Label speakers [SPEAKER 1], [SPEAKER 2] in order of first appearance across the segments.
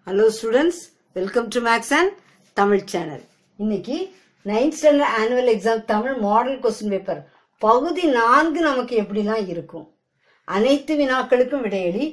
[SPEAKER 1] Hello students, welcome to Max and Tamil channel. இன்னைக்கு 9th standard annual exam Tamil model question paper பகுதி 4 நமக்கு எப்படிலாம் இருக்கும். அனைத்து வினாக்களுக்கும் விடையளி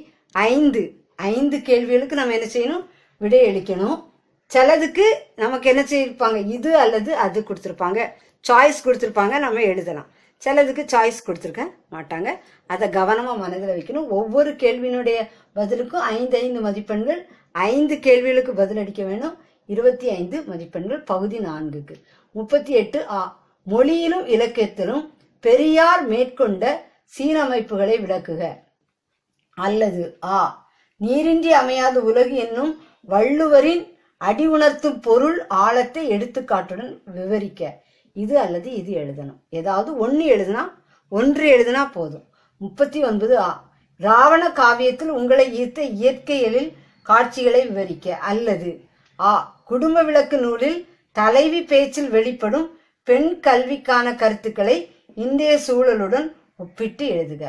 [SPEAKER 1] 5 கேள்விகளுக்கு நம்ம என்ன செய்யணும்? விடையளிக்கணும். சிலதுக்கு நமக்கு என்ன செய்திருப்பாங்க? இது அல்லது அது கொடுத்திருப்பாங்க. சாய்ஸ் கொடுத்திருப்பாங்க, நம்ம எழுதலாம். சிலதுக்கு சாய்ஸ் கொடுத்திருக்க மாட்டாங்க. அதை கவனமா மனதில் வைக்கணும். ஒவ்வொரு கேள்வியினுடைய பதிலுக்கும் 5 மதிப்பெண்கள். 5 கேள்விகளுக்கு பதிலளிக்க வேணும். 25 மதிப்பெண்கள் பகுதி 4க்கு. 38 ஆ. மொழியிலும் இலக்கியத்திலும் பெரியார் மேற்கொண்ட சீரமைப்புகளை விளக்குக. அல்லது ஆ. நீரின்றி அமையாத உலகு என்னும் வள்ளுவரின் அடி உணர்த்தும் பொருள் ஆழத்தை எடுத்துக்காட்டுடன் விவரிக்க. இது அல்லது இது எழுதணும். ஏதாவது ஒன்று எழுதுனா போதும். 39 ஆ. ராவண காவியத்தில் உங்களை ஈர்த்த இயற்கையலில் காட்சிகளை விவரிக்க. அல்லது ஆ. குடும்ப விளக்கு நூலில் தலைவி பேச்சில் வெளிப்படும் பெண் கல்விக்கான கருத்துக்களை இந்திய சூழலுடன் ஒப்பிட்டு எழுதுக.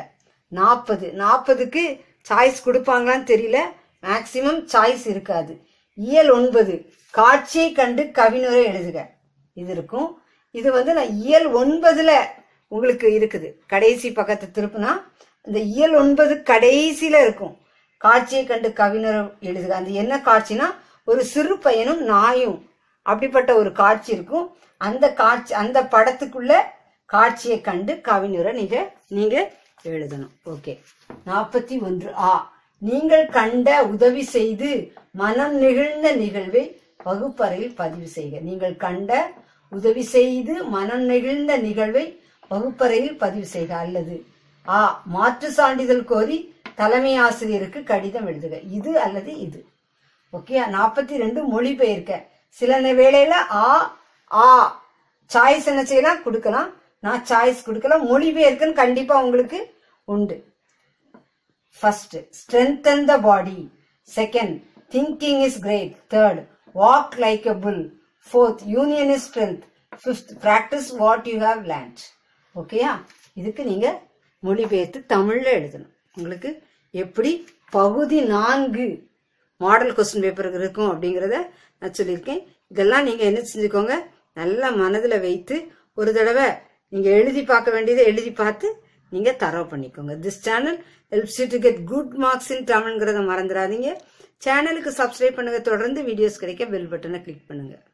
[SPEAKER 1] 40க்கு சாய்ஸ் கொடுப்பாங்களான்னு தெரியல. மேக்சிமம் சாய்ஸ் இருக்காது. இயல் 9 காட்சியை கண்டு கவினுரை எழுதுக. இது இருக்கும். இது நான் இயல் 9ல உங்களுக்கு இருக்குது. கடைசி பக்கத்தை திருப்புனா இந்த இயல் 9 கடைசியில இருக்கும். காட்சியை கண்டு கவிஞர் எழுதுக. அந்த என்ன காட்சினா ஒரு சிறு பையனும் நாயும் அப்படிப்பட்ட ஒரு காட்சி இருக்கும். அந்த காட்சி, அந்த படத்துக்குள்ள காட்சியை கண்டு கவிஞரை நீங்க எழுதணும். ஓகே. 41 ஆ. நீங்கள் கண்ட உதவி செய்து மனம் நெகிழ்ந்த நிகழ்வை வகுப்பறையில் பதிவு செய்க. நீங்கள் கண்ட உதவி செய்து மனம் நெகிழ்ந்த நிகழ்வை வகுப்பறையில் பதிவு செய்க. அல்லது ஆ. மாற்று சான்றிதழ் கோரி தலைமை ஆசிரியருக்கு கடிதம் எழுதுக. இது அல்லது இது. ஓகே. 42 மொழிபெயர்க்க. சில வேளையில ஆ சாய்ஸ் என்ன செய்யலாம்? கொடுக்கலாம். நான் சாய்ஸ் கொடுக்கலாம். மொழிபெயர்க்கன்னு கண்டிப்பா உங்களுக்கு உண்டு. First, strengthen the body. Second, thinking is great. Third, walk like a bull. fourth, union is strength. fifth, practice what you have learned. ஓகேயா? இதுக்கு நீங்க மொழிபெயர்த்து தமிழ்ல எழுதணும். உங்களுக்கு எப்படி பகுதி 4 மாடல் கொஸ்டின் பேப்பர் இருக்கும் அப்படிங்கறத நான் சொல்லியிருக்கேன். இதெல்லாம் நீங்க என்ன செஞ்சுக்கோங்க? நல்லா மனதுல வைத்து ஒரு தடவை நீங்க எழுதி பார்க்க வேண்டியதை எழுதி பார்த்து நீங்க தரவு பண்ணிக்கோங்க. This channel helps you to get good marks in தமிழ்ங்கிறத மறந்துடாதீங்க. சேனலுக்கு சப்ஸ்கிரைப் பண்ணுங்க. தொடர்ந்து வீடியோஸ் கிடைக்க பெல் பட்டனை கிளிக் பண்ணுங்க.